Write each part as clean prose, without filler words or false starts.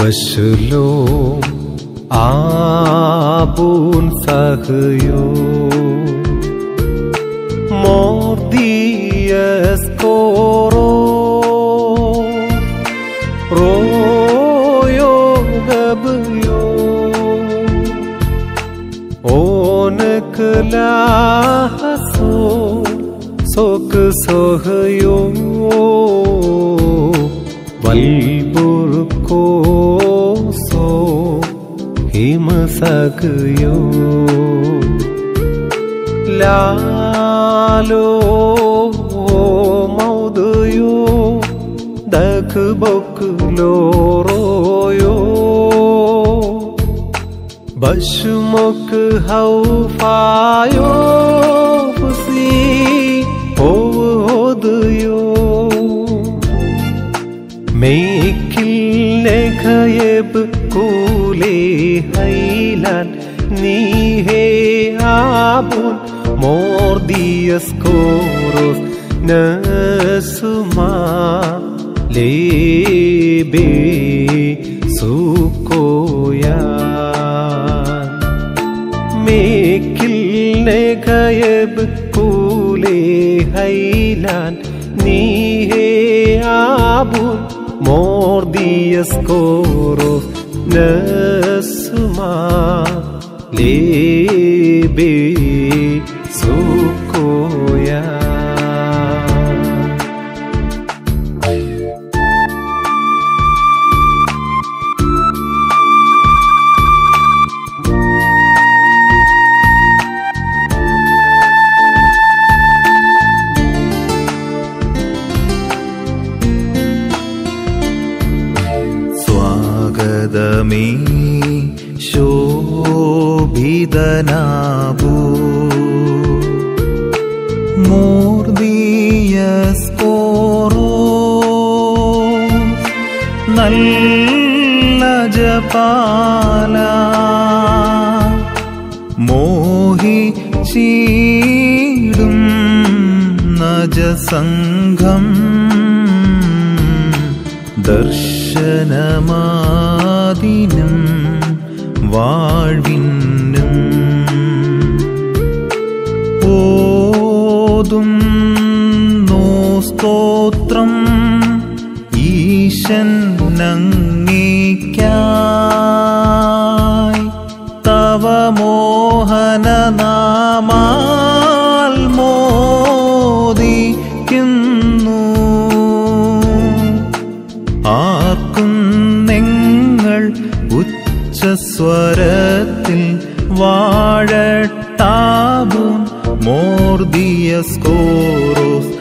בשלום אבון סחיו מורדיאס קורו רויו גביו ഓനക്കലാസോ soak സോഹയോ വൽബുർക്കോസോ ഹിമസകയോ Lalo മൗദയോ dhak ബൊക്ലോ റോയോ ബശ്മുക് ഹൗഫായോ ഫുസി ഓദയോ മേക്കിൽ നെഖയബ് കൂലേ ഹൈലാൻ നീഹേ Abun മോർദിയസ് കോറോസ് നസുമാ ലേബേ സുക്കോയാ മേക്കിൽ നെഖയബ് കൂലേ ഹൈലാൻ നീഹേ Abun മോർദിയസ് കോറോസ് നസുമാ ലേബേ സുക്കോയാ സ്വാഗതമേ ശോഭിതനാഭൂ മോർദിയസ് കോറോസ് നല്ല ജപാല മോഹിച്ചീടും നജസംഘം ദർശനമാദിനും വാഴ്വിനും ഓതും no സ്തോത്രം ഈശൻ നങ്ങിക്കായി തവ മോഹനനാമാൽ മോദിക്കുന്നു ആർക്കും നിങ്ങൾ ഉച്ചസ്വരത്തിൽ വാഴട്ടാബുൻ മോർദിയസ് കോറോസ്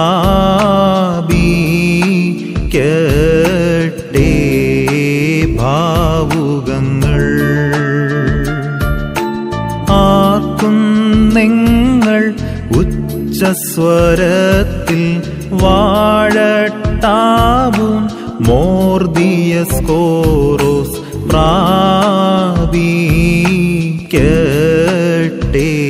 പ്രാപിക്കട്ടെ ഭാവുകങ്ങൾ ആർക്കും നിങ്ങൾ ഉച്ചസ്വരത്തിൽ വാഴട്ടാബുൻ മോർദിയസ് കോറോസ് പ്രാപിക്കട്ടെ